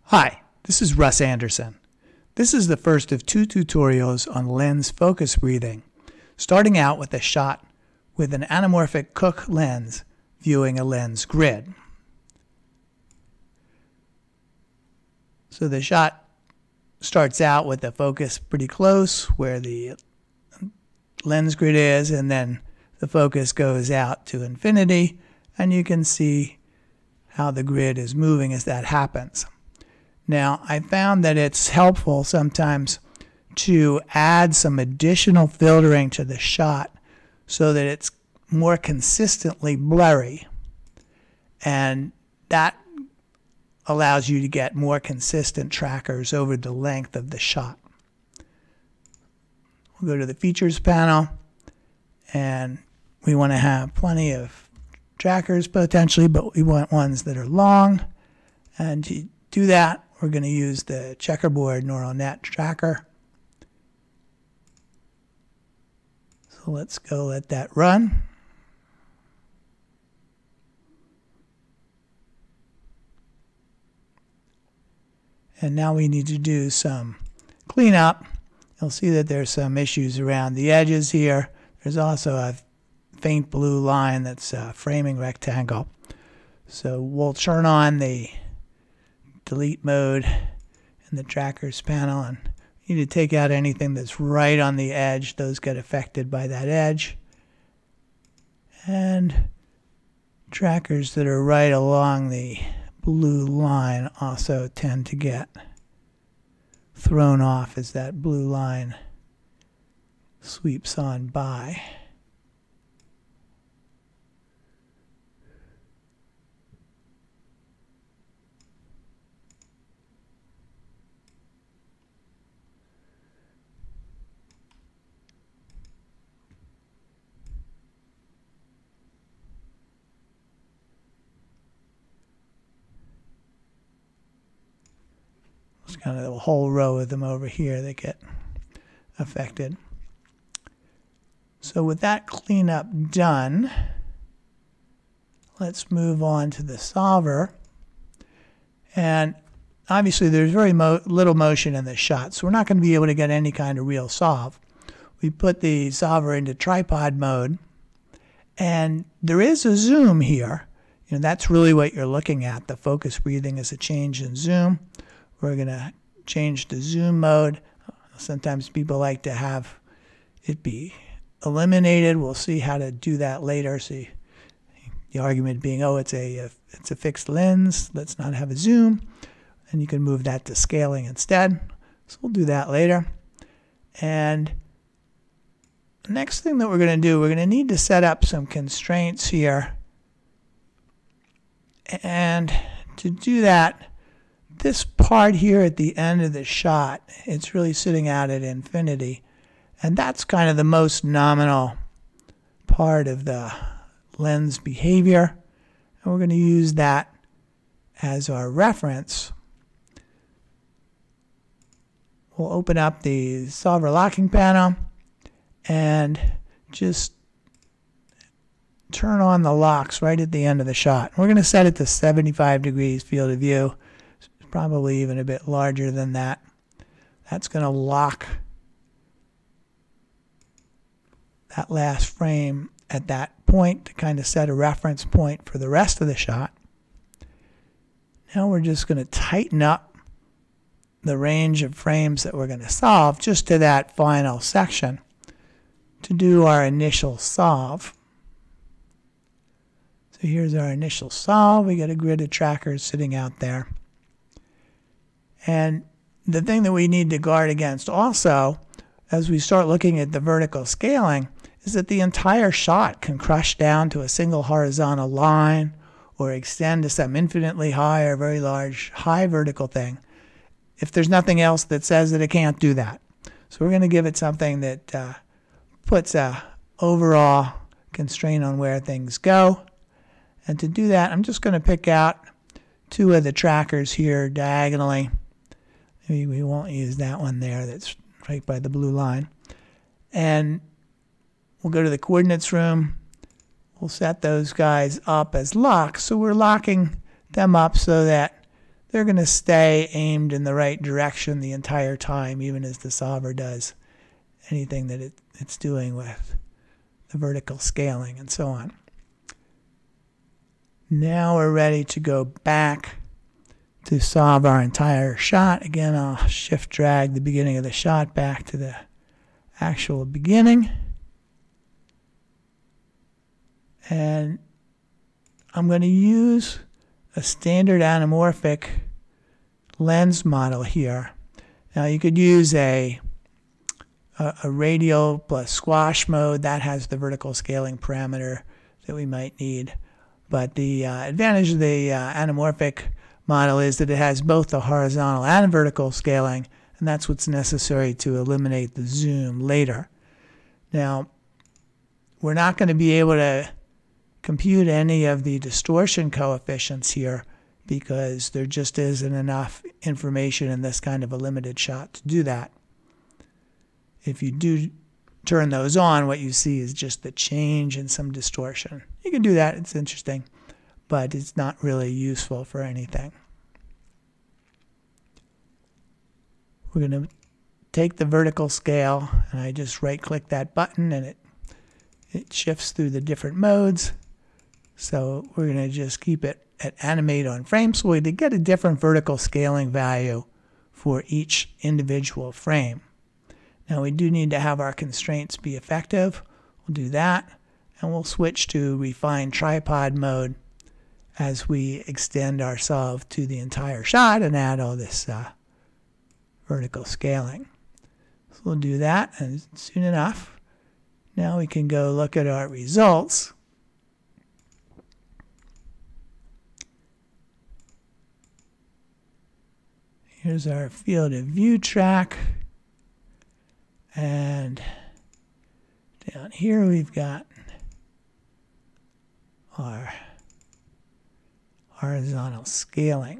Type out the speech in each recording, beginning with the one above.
Hi, this is Russ Anderson. This is the first of two tutorials on lens focus breathing, starting out with a shot with an anamorphic Cook lens viewing a lens grid. So the shot starts out with the focus pretty close where the lens grid is, and then the focus goes out to infinity, and you can see how the grid is moving as that happens. Now, I found that it's helpful sometimes to add some additional filtering to the shot so that it's more consistently blurry, and that allows you to get more consistent trackers over the length of the shot. We'll go to the features panel, and we want to have plenty of trackers potentially, but we want ones that are long, and to do that we're going to use the checkerboard neural net tracker. So let's go let that run. And now we need to do some cleanup. You'll see that there's some issues around the edges here. There's also a faint blue line that's a framing rectangle. So we'll turn on the delete mode in the trackers panel, and you need to take out anything that's right on the edge. Those get affected by that edge. And trackers that are right along the blue line also tend to get thrown off as that blue line sweeps on by. There's kind of a whole row of them over here that get affected. So with that cleanup done, let's move on to the solver. And obviously there's very little motion in this shot, so we're not going to be able to get any kind of real solve. We put the solver into tripod mode, and there is a zoom here. You know, that's really what you're looking at. The focus breathing is a change in zoom. We're going to change the zoom mode. Sometimes people like to have it be eliminated. We'll see how to do that later. See, the argument being, oh, it's a fixed lens, let's not have a zoom. And you can move that to scaling instead. So we'll do that later. And the next thing that we're going to do, we're going to need to set up some constraints here. And to do that, this part here at the end of the shot, it's really sitting out at infinity, and that's kind of the most nominal part of the lens behavior, and we're going to use that as our reference. We'll open up the solver locking panel and just turn on the locks right at the end of the shot. We're going to set it to 75 degrees field of view. Probably even a bit larger than that. That's going to lock that last frame at that point to kind of set a reference point for the rest of the shot. Now we're just going to tighten up the range of frames that we're going to solve just to that final section to do our initial solve. So here's our initial solve. We got a grid of trackers sitting out there. And the thing that we need to guard against also, as we start looking at the vertical scaling, is that the entire shot can crush down to a single horizontal line or extend to some infinitely high or very large high vertical thing if there's nothing else that says that it can't do that. So we're going to give it something that puts a overall constraint on where things go. And to do that, I'm just going to pick out two of the trackers here diagonally. Maybe we won't use that one there that's right by the blue line. And we'll go to the coordinates room. We'll set those guys up as locks. So we're locking them up so that they're going to stay aimed in the right direction the entire time, even as the solver does anything that it's doing with the vertical scaling and so on. Now we're ready to go back to solve our entire shot. Again, I'll shift drag the beginning of the shot back to the actual beginning. And I'm going to use a standard anamorphic lens model here. Now you could use a radial plus squash mode. That has the vertical scaling parameter that we might need. But the advantage of the anamorphic model is that it has both the horizontal and vertical scaling, and that's what's necessary to eliminate the zoom later. Now, we're not going to be able to compute any of the distortion coefficients here because there just isn't enough information in this kind of a limited shot to do that. If you do turn those on, what you see is just the change in some distortion. You can do that, it's interesting, but it's not really useful for anything. We're going to take the vertical scale, and I just right-click that button, and it shifts through the different modes. So we're going to just keep it at animate on frame so to get a different vertical scaling value for each individual frame. Now we do need to have our constraints be effective. We'll do that, and we'll switch to refine tripod mode as we extend our solve to the entire shot and add all this vertical scaling. So we'll do that, and soon enough, now we can go look at our results. Here's our field of view track. And down here we've got our horizontal scaling.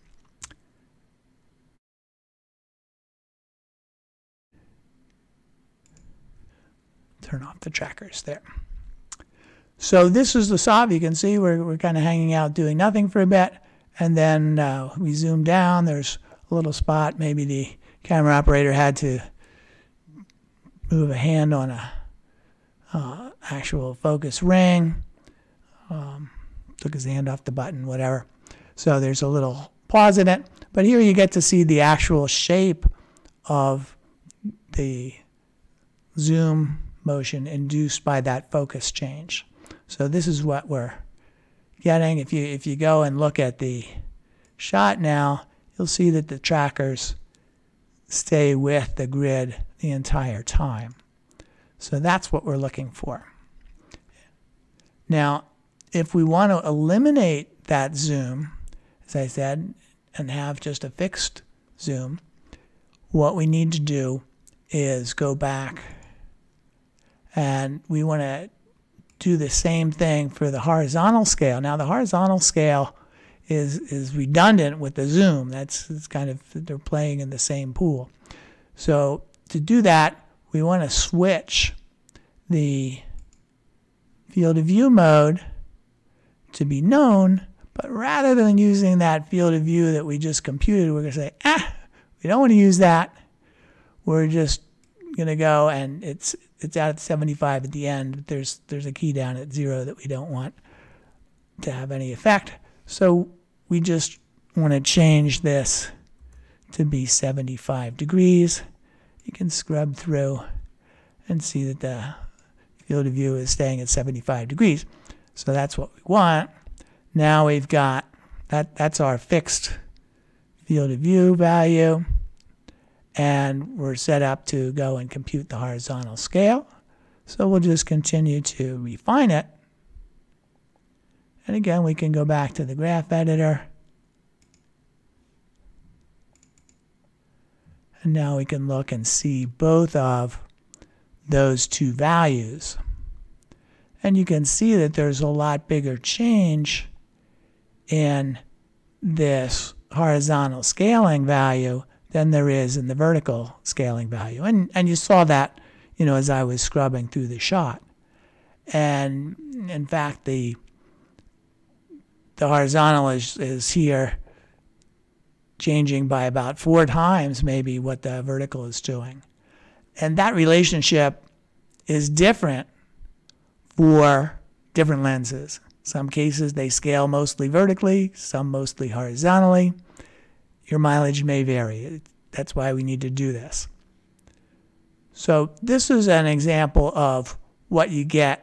Turn off the trackers there. So this is the solve. You can see we're kind of hanging out doing nothing for a bit, and then we zoom down. There's a little spot. Maybe the camera operator had to move a hand on a actual focus ring, took his hand off the button, whatever. So there's a little pause in it. But here you get to see the actual shape of the zoom motion induced by that focus change. So this is what we're getting. If you go and look at the shot now, you'll see that the trackers stay with the grid the entire time. So that's what we're looking for. Now, if we want to eliminate that zoom, as I said, and have just a fixed zoom, what we need to do is go back, and we want to do the same thing for the horizontal scale. Now, the horizontal scale is redundant with the zoom. It's kind of, they're playing in the same pool. So to do that, we want to switch the field of view mode to be known, but rather than using that field of view that we just computed, we're going to say, we don't want to use that. We're just going to go, and it's out at 75 at the end. There's a key down at 0 that we don't want to have any effect. So we just want to change this to be 75 degrees. You can scrub through and see that the field of view is staying at 75 degrees. So that's what we want. Now we've got, that's our fixed field of view value. And we're set up to go and compute the horizontal scale. So we'll just continue to refine it. And again, we can go back to the graph editor. And now we can look and see both of those two values. And you can see that there's a lot bigger change in this horizontal scaling value than there is in the vertical scaling value. And you saw that, as I was scrubbing through the shot. And in fact, the horizontal is here changing by about 4 times maybe what the vertical is doing. And that relationship is different for different lenses. Some cases they scale mostly vertically, some mostly horizontally. Your mileage may vary. That's why we need to do this. So this is an example of what you get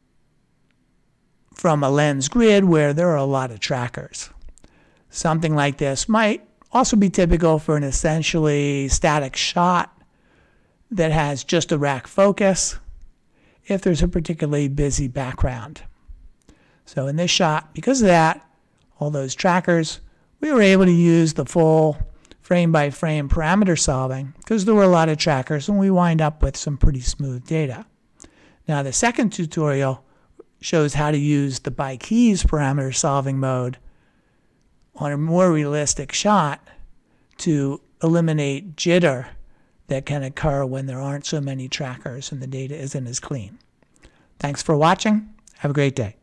from a lens grid where there are a lot of trackers. Something like this might also be typical for an essentially static shot that has just a rack focus if there's a particularly busy background. So in this shot, because of that, all those trackers, we were able to use the full frame-by-frame parameter solving because there were a lot of trackers, and we wind up with some pretty smooth data. Now the second tutorial shows how to use the by keys parameter solving mode on a more realistic shot to eliminate jitter that can occur when there aren't so many trackers and the data isn't as clean. Thanks for watching. Have a great day.